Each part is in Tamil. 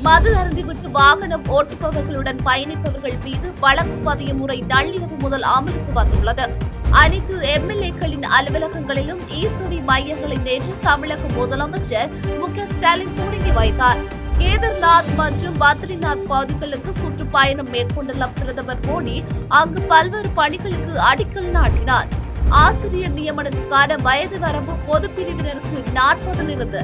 மது அருந்திவிட்டு வாகனம் ஓட்டுபவர்களுடன் பயணிப்பவர்கள் மீது வழக்கு பதியும் முறை நள்ளிரவு முதல் அமலுக்கு வந்துள்ளது. அனைத்து எம்எல்ஏக்களின் அலுவலகங்களிலும் இ-சேவை மையங்களை நேற்று தமிழக முதலமைச்சர் மு.க.ஸ்டாலின் தொடங்கி வைத்தார். கேதார்நாத் மற்றும் பத்ரிநாத் பகுதிகளுக்கு சுற்றுப்பயணம் மேற்கொண்டுள்ள பிரதமர் மோடி அங்கு பல்வேறு பணிகளுக்கு அடிக்கல் நாட்டினார். ஆசிரியர் நியமனத்துக்கான வயது வரம்பு பொதுப்பிரிவினருக்கு 40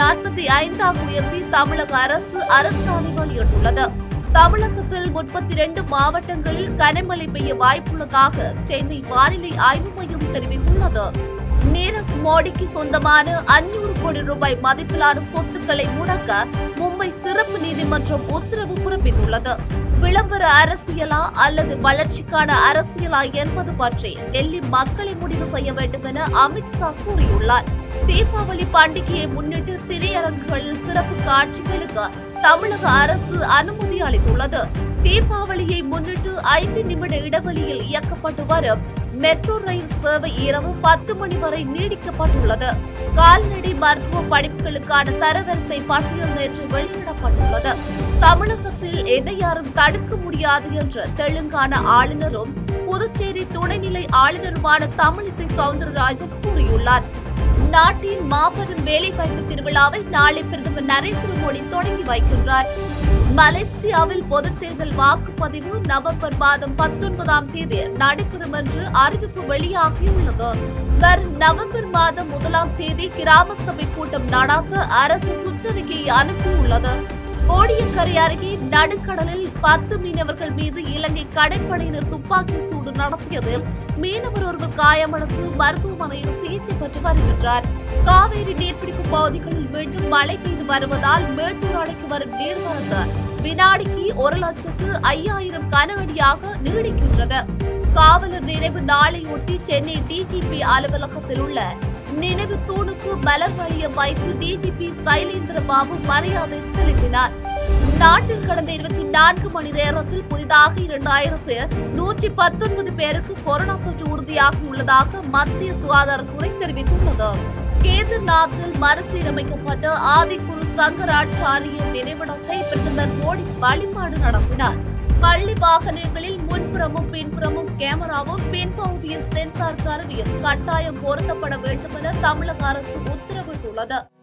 45 உயர்த்தி தமிழக அரசு அரசாணை வெளியிட்டுள்ளது. தமிழகத்தில் 32 மாவட்டங்களில் கனமழை பெய்ய வாய்ப்புள்ளதாக சென்னை வானிலை ஆய்வு மையம் தெரிவித்துள்ளது. நீரவ் மோடிக்கு சொந்தமான 500 கோடி ரூபாய் மதிப்பிலான சொத்துக்களை முடக்க மும்பை சிறப்பு நீதிமன்றம் உத்தரவு பிறப்பித்துள்ளது. விளம்பர அரசியலா அல்லது வளர்ச்சிக்கான அரசியலா என்பது பற்றி டெல்லி மக்களை முடிவு செய்ய வேண்டும் என அமித்ஷா கூறியுள்ளார். தீபாவளி பண்டிகையை முன்னிட்டு திரையரங்குகளில் சிறப்பு காட்சிகளுக்கு தமிழக அரசு அனுமதி அளித்துள்ளது. தீபாவளியை முன்னிட்டு 5 நிமிட இடைவெளியில் இயக்கப்பட்டு வரும் மெட்ரோ ரயில் சேவை இரவு 10 மணி வரை நீடிக்கப்பட்டுள்ளது. கால்நடை மருத்துவ படிப்புகளுக்கான தரவரிசை பட்டியல் நேற்று வெளியிடப்பட்டுள்ளது. தமிழகத்தில் என்னை யாரும் தடுக்க முடியாது என்று தெலுங்கானா ஆளுநரும் புதுச்சேரி துணைநிலை ஆளுநருமான தமிழிசை சவுந்தரராஜன் கூறியுள்ளார். நாட்டின் மாபெரும் வேலைவாய்ப்பு திருவிழாவை நாளை பிரதமர் நரேந்திர மோடி தொடங்கி வைக்கின்றார். மலேசியாவில் பொதுத் தேர்தல் வாக்குப்பதிவு நவம்பர் மாதம் 19ஆம் தேதி நடைபெறும் என்று அறிவிப்பு வெளியாகியுள்ளது. வரும் நவம்பர் மாதம் 1ஆம் தேதி கிராம சபை கூட்டம் நடாத்த அரசு சுற்றறிக்கையை அனுப்பியுள்ளது. கோடியக்கரை அருகே நடுக்கடலில் 10 மீனவர்கள் மீது இலங்கை கடற்படையினர் துப்பாக்கி சூடு நடத்தியதில் மீனவர் ஒருவர் காயமடைந்து மருத்துவமனையில் சிகிச்சை பெற்று வருகின்றார். காவேரி நீர்பிடிப்பு பகுதிகளில் மீண்டும் மழை பெய்து வருவதால் மேட்டூர் அணைக்கு வரும் நீர்வரத்து வினாடிக்கு 1,05,000 கன அடியாக நீடிக்கின்றது. காவலர் நினைவு நாளையொட்டி சென்னை டிஜிபி அலுவலகத்தில் உள்ள நினைவு தூணுக்கு மலர் வளையம் வைத்து டிஜிபி சைலேந்திர பாபு மரியாதை செலுத்தினார். நாட்டில் கடந்த 24 மணி நேரத்தில் புதிதாக 2119 பேருக்கு கொரோனா தொற்று உறுதியாகியுள்ளதாக மத்திய சுகாதாரத்துறை தெரிவித்துள்ளது. கேதார்நாத்தில் மறுசீரமைக்கப்பட்ட ஆதிகுரு சங்கராச்சாரிய நினைவிடத்தை பிரதமர் மோடி வழிபாடு நடத்தினார். பள்ளி வாகனங்களில் முன்புறமும் பின்புறமும் கேமராவும் பின்பகுதியில் சென்சார் கருவியும் கட்டாயம் பொருத்தப்பட வேண்டும் என தமிழக அரசு உத்தரவிட்டுள்ளது.